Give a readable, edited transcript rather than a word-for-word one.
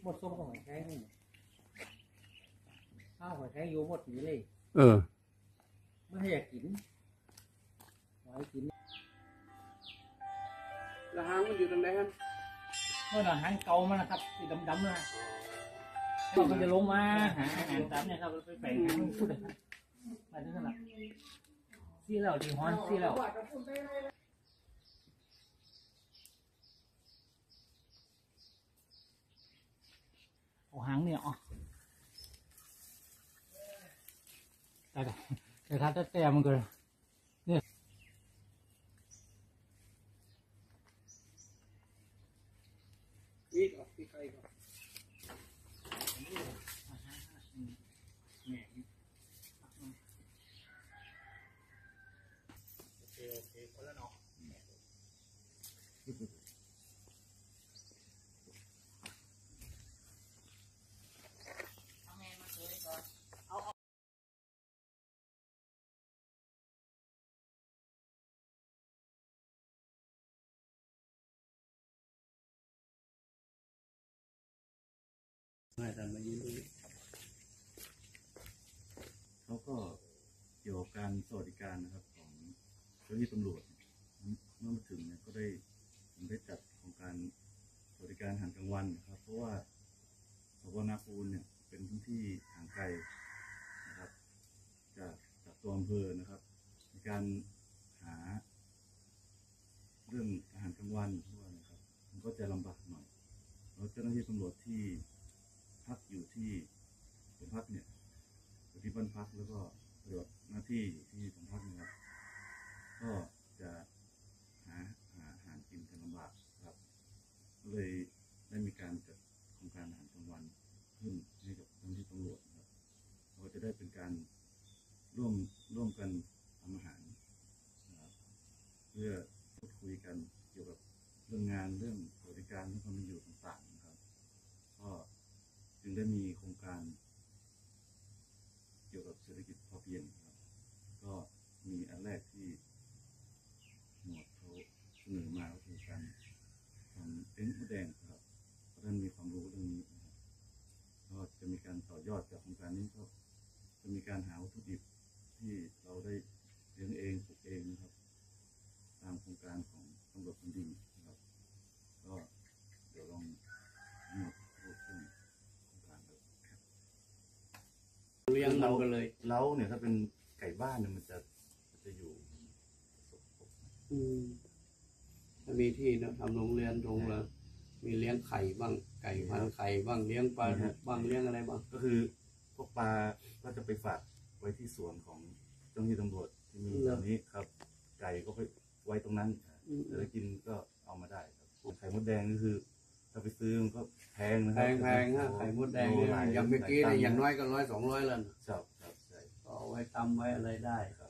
หมดส้มก็หอยแครงนี่ข้าวหอยแครงอยู่หมดอยู่เลยไม่ให้อยากกินหอยกินแล้วหางมันอยู่ตรงไหนครับเมื่อหางเกามันนะครับสีดำๆเลยมันจะลงมาหาอาหารตามเนี่ยครับไปแบ่งหางมันพูดเลยมาถึงขนาดซี่แล้วที่ฮ้อนซี่แล้วเอาหางเนี่ยอ๋อแต่ถ้าแต่มันก็เนี่ยอีกอีกใครก็โอเคคนละเนาะไม่ทำมายืนตรงนี้เขาก็เกี่ยวกับการสวัสดิการนะครับของเจ้าหน้าที่ตำรวจเมื่อมาถึงเนี่ยก็ได้จัดโครงการสวัสดิการอาหารกลางวันนะครับเพราะว่าสพนาปูนเนี่ยเป็นพื้นที่ห่างไกลนะครับจากตัวอำเภอนะครับในการหาเรื่องอาหารกลางวันทั่วนะครับมันก็จะลำบากหน่อยแล้วเจ้าหน้าที่ตำรวจที่พักอยู่ที่เป็นพักเนี่ยอยู่ที่บ้านพักแล้วก็ปฏิบัติหน้าที่ที่บ้านพักนะครับก็จะหาอาหารกินกันลำบากครับก็เลยได้มีการจัดโครงการอาหารกลางวันขึ้นให้กับเจ้าหน้าที่ตำรวจนะครับเราจะได้เป็นการร่วมกันทำอาหารนะครับเพื่อพูดคุยกันเกี่ยวกับเรื่องงานเรื่องสวัสดิการเรื่องความเป็นอยู่ต่างๆนะครับก็จึงได้มีโครงการเกี่ยวกับเศรษฐกิจพอเพียงครับก็มีอันแรกที่หมวดเขาเสนอมาก็คือการทำเต็นท์มดแดงครับเพราะท่านมีความรู้เรื่องนี้นะครับก็จะมีการต่อยอดจากโครงการนี้ก็จะมีการหาวัตถุดิบที่เราได้เลี้ยงเองปลูกเองนะครับตามโครงการของตำรวจแผ่นดินนะครับก็เดี๋ยวลองหมวดพูดถึงโครงการครับเลี้ยงเรากันเลยเล้าเนี่ยถ้าเป็นไก่บ้านเนี่ยมันจะอยู่ถ้ามีที่นะทำโรงเรียนโรงละมีเลี้ยงไข่บ้างไก่พันไข่บ้างเลี้ยงปลาบ้างเลี้ยงอะไรบ้างก็คือพวกปลาก็จะไปฝากไว้ที่สวนของเจ้าหน้าที่ตำรวจที่มีตรงนี้ครับไก่ก็ไปไว้ตรงนั้นจะกินก็เอามาได้ครับไข่มดแดงก็คือถ้าไปซื้อมันก็แพงนะครับแพงฮะไข่มดแดงอย่างเมื่อกี้เนี่ยอย่างน้อยก็100-200แล้วครับใช่ก็ไว้ตำไว้อะไรได้